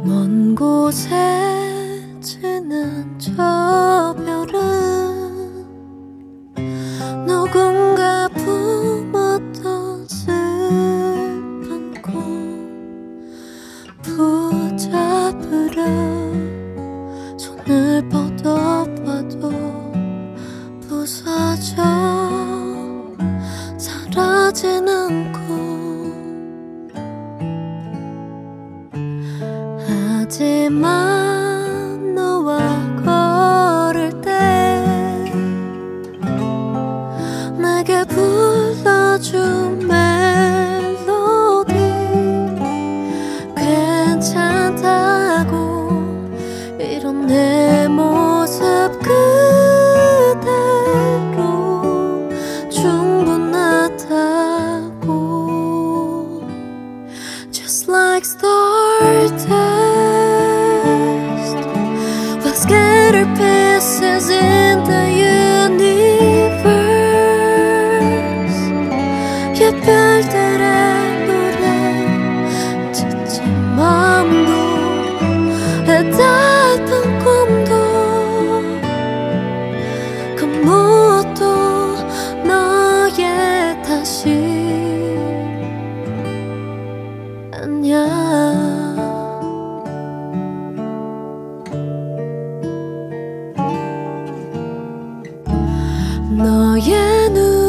먼 곳에 지는 저 별은 누군가 품었던 슬픈 꿈 붙잡으려 손을 뻗어봐도 부서져 사라지는 꿈. 하지만 너와 걸을 때 내게 불러준 멜로디 괜찮다고 이런 내 모습 그대로 충분하다고. Just like stardust, we'll scatter pieces in the universe. 이 별들의 노래 지친 맘도 해닿던 꿈도 그 무엇도 너의 탓이 아니야. 너의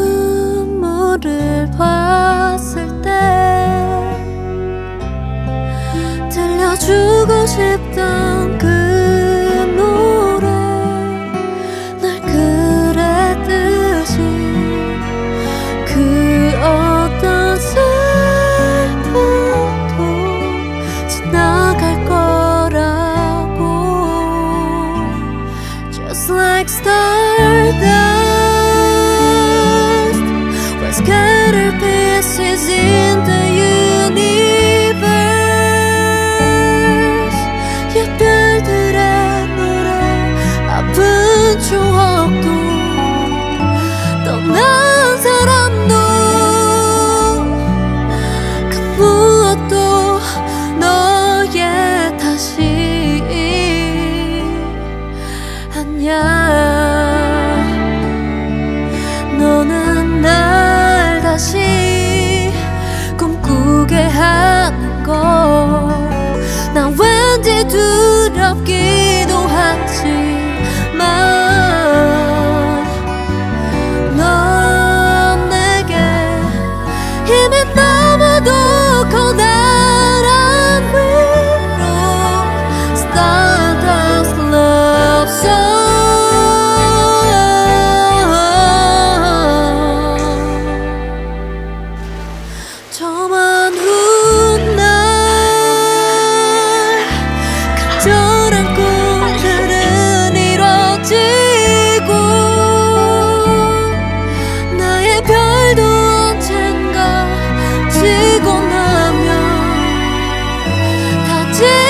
눈물을 봤을 때 들려주고 싶던 그 노래 날 그랬듯이 그 어떤 슬픔도 지나갈 거라고. Just like stardust, scatter pieces in the universe. 이 별들의 노래 아픈 추억도 떠난 사람도 그 무엇도 너의 탓이 아니야. 너는 날 다시 꿈꾸게 하는 걸 난 왠지 두렵기도 하지만 넌 내게 힘이 너무도 커다란 위로 Stardust love song. 저만 훗날 간절한 꿈들은 이뤄지고 나의 별도 언젠가 지고 나면 다